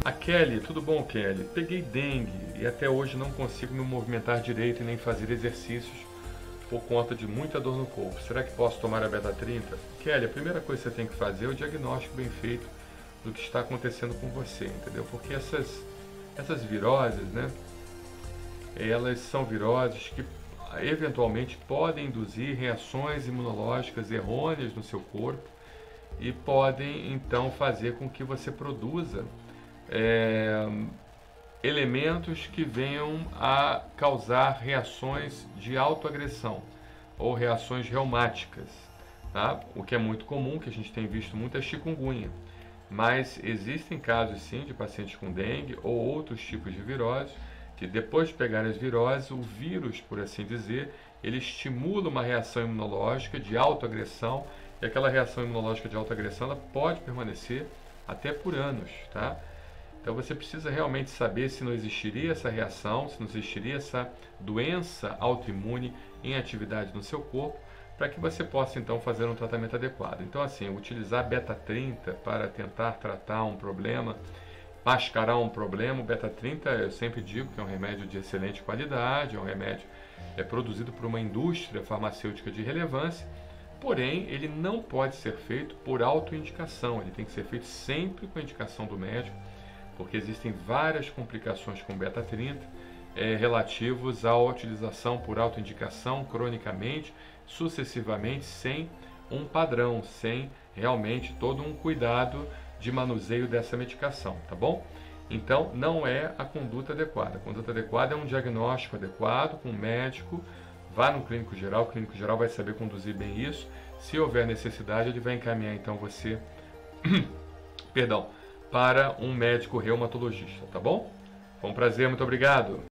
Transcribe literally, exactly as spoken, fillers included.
A Kelly, tudo bom, Kelly? Peguei dengue e até hoje não consigo me movimentar direito e nem fazer exercícios por conta de muita dor no corpo. Será que posso tomar a beta trinta? Kelly, a primeira coisa que você tem que fazer é o diagnóstico bem feito do que está acontecendo com você, entendeu? Porque essas, essas viroses, né? Elas são viroses que eventualmente podem induzir reações imunológicas errôneas no seu corpo e podem então fazer com que você produza é, elementos que venham a causar reações de autoagressão ou reações reumáticas, tá? O que é muito comum, que a gente tem visto muita chikungunya, mas existem casos sim de pacientes com dengue ou outros tipos de viroses que depois de pegarem as viroses, o vírus, por assim dizer, ele estimula uma reação imunológica de autoagressão e aquela reação imunológica de autoagressão ela pode permanecer até por anos, tá? Então você precisa realmente saber se não existiria essa reação, se não existiria essa doença autoimune em atividade no seu corpo, para que você possa então fazer um tratamento adequado. Então assim, utilizar beta trinta para tentar tratar um problema, mascarar um problema, o beta trinta eu sempre digo que é um remédio de excelente qualidade, é um remédio é produzido por uma indústria farmacêutica de relevância, porém ele não pode ser feito por autoindicação, ele tem que ser feito sempre com a indicação do médico, porque existem várias complicações com beta trinta é, relativos à utilização por autoindicação cronicamente, sucessivamente, sem um padrão, sem realmente todo um cuidado de manuseio dessa medicação, tá bom? Então, não é a conduta adequada. A conduta adequada é um diagnóstico adequado com um médico, vá no clínico geral, o clínico geral vai saber conduzir bem isso. Se houver necessidade, ele vai encaminhar então você, perdão, para um médico reumatologista, tá bom? Foi um prazer, muito obrigado.